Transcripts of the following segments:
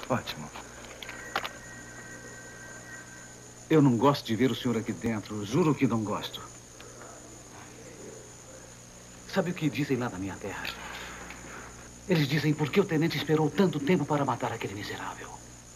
Ótimo. Eu não gosto de ver o senhor aqui dentro. Juro que não gosto. Sabe o que dizem lá na minha terra? Eles dizem por que o tenente esperou tanto tempo para matar aquele miserável.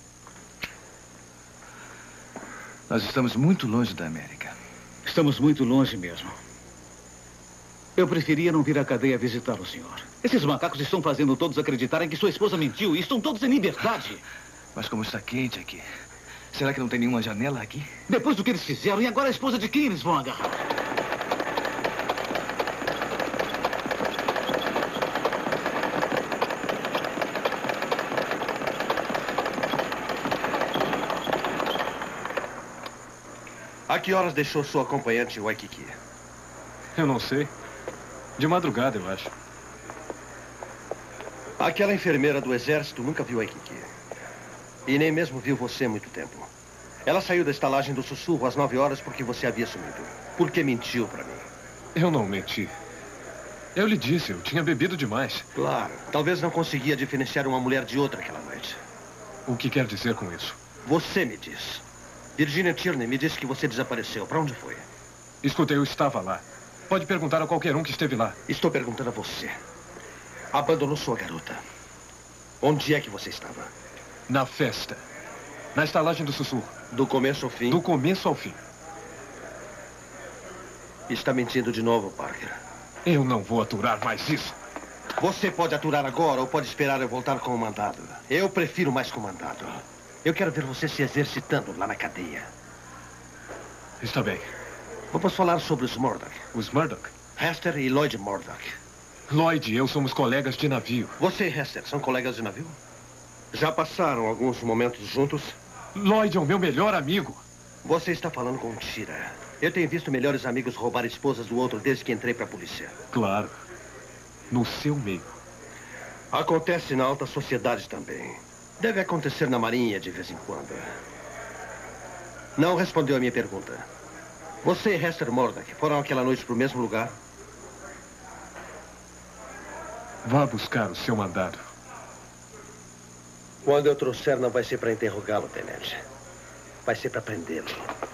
Nós estamos muito longe da América. Estamos muito longe mesmo. Eu preferia não vir à cadeia visitar o senhor. Esses macacos estão fazendo todos acreditarem que sua esposa mentiu e estão todos em liberdade. Mas como está quente aqui, será que não tem nenhuma janela aqui? Depois do que eles fizeram, e agora a esposa de quem eles vão agarrar? A que horas deixou sua acompanhante em Waikiki? Eu não sei. De madrugada, eu acho. Aquela enfermeira do exército nunca viu Waikiki. E nem mesmo viu você há muito tempo. Ela saiu da estalagem do Sussurro às 9 horas porque você havia sumido. Por que mentiu para mim? Eu não menti. Eu lhe disse, eu tinha bebido demais. Claro. Talvez não conseguia diferenciar uma mulher de outra aquela noite. O que quer dizer com isso? Você me diz. Virginia Tierney me disse que você desapareceu. Para onde foi? Escutei, eu estava lá. Pode perguntar a qualquer um que esteve lá. Estou perguntando a você. Abandonou sua garota. Onde é que você estava? Na festa. Na estalagem do Sussurro. Do começo ao fim? Do começo ao fim. Está mentindo de novo, Parker. Eu não vou aturar mais isso. Você pode aturar agora ou pode esperar eu voltar com o mandado. Eu prefiro mais com o mandado. Eu quero ver você se exercitando lá na cadeia. Está bem. Vamos falar sobre os Murdoch. Os Murdoch? Hester e Lloyd Murdoch. Lloyd e eu somos colegas de navio. Você e Hester são colegas de navio? Já passaram alguns momentos juntos? Lloyd é o meu melhor amigo. Você está falando com mentira. Eu tenho visto melhores amigos roubar esposas do outro desde que entrei para a polícia. Claro. No seu meio. Acontece na alta sociedade também. Deve acontecer na Marinha de vez em quando. Não respondeu a minha pergunta. Você e Hester Murdoch foram aquela noite para o mesmo lugar? Vá buscar o seu mandado. Quando eu trouxer, não vai ser para interrogá-lo, tenente. Vai ser para prendê-lo.